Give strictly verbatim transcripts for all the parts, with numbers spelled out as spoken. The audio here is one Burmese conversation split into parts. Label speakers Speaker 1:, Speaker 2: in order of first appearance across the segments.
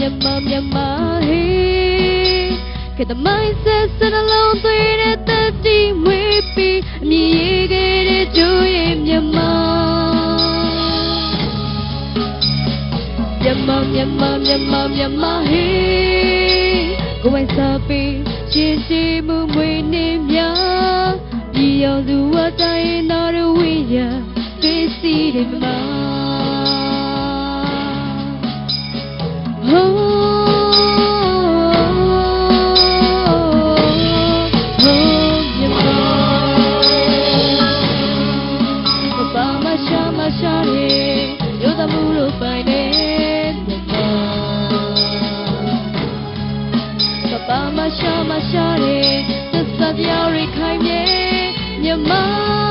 Speaker 1: မြန်မာမြန်မာဟေးကတမိုင်းဆက်စနှလုံးသွေးတဲ့သက်တီမွေးပြီးအမြည်ရေးခဲ့တဲ့ကျိုးရဲ့မြန်မာမြန်မာမြန်မာမြန်မာမြန်မာဟေးကိုယ်ပိုင်စားပြီးရှင်းရှင်းမှုမွေးနေများဒီရောက်သူအတိုင်းနာရဝိယသိစီတယ်မလားရှာမရှာတဲ့သစ္စာတရားတွေခိုင်မြဲမြန်မာ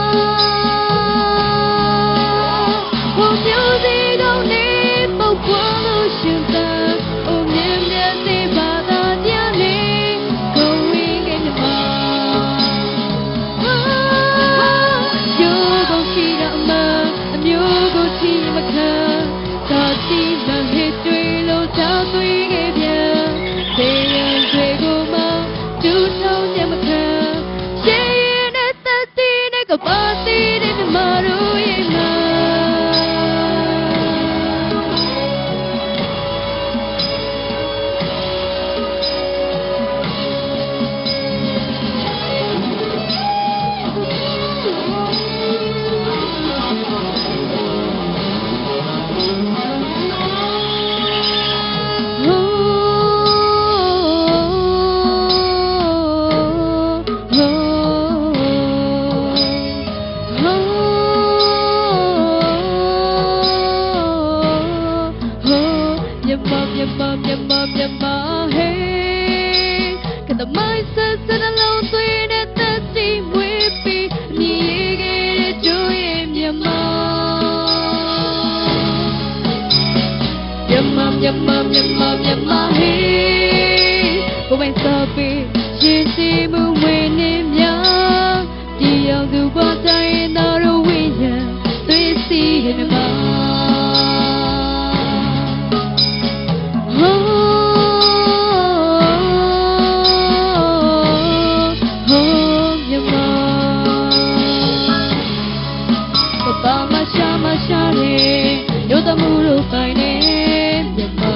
Speaker 1: ဘုံမျိုးစီကောင်းနေပုတ်ပွားလို့ရှင်သန်အိုမြင်မြတ်သေးပါသာတရားနေကိုဝေးခဲ့မြန်မာရိုးကုန်ရှိတာအမှန်အမျိုးကိုချီမခံသာတိမဟစ်တွေလို့သာသွေးခဲ့ပြန်သေရန်တွေကိုတူထောင်းညမခံရှေးရင်နဲ့သက်တည်နဲ့ကပါတီတဲ့မြမတို့ရဲ့မှာမြန်မာမြန်မာမြန်မာဟေးကတမိုင်းဆက်စနှလုံးသွေးတဲ့သက်စီမွေးပြီးအမြည်ရေးခဲ့တဲ့ကျိုးရဲ့မြန်မာမြန်မာမြန်မာမြန်မာမြန်မာဟေးကိုယ်ပိုင်စားပြီးရှင်းရှင်းမှုမွေးနေများဒီရောက်သူပေါ်တိုင်းသာရဝိညာဉ်သွေးစီရဲ့မြန်မာတမှုလို့ပိုင်နေမြန်မာ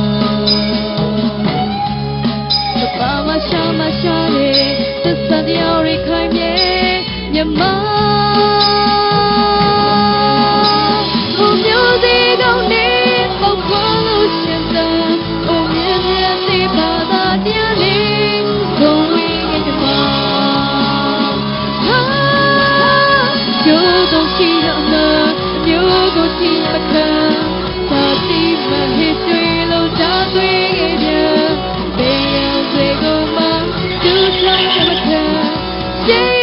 Speaker 1: ကပါမရှာမရှာတဲ့သစ္စာတရားတွေခိုင်မြဲမြန်မာဘုံမျိုးစီကောင်းနေပုတ်ခွာလို့ရှင်သန်အိုမြင်မြတ်သေးပါသာတရားလေးကိုဝေးခဲ့မြန်မာဟာကျိုးတော့ရှိတော့မမျိုးကိုချီမခံသာတိမဟစ်တွေလို့သာသွေးခဲ့ပြန်ဘေးရန်တွေကိုမှသူ့ဆိုင်မခံ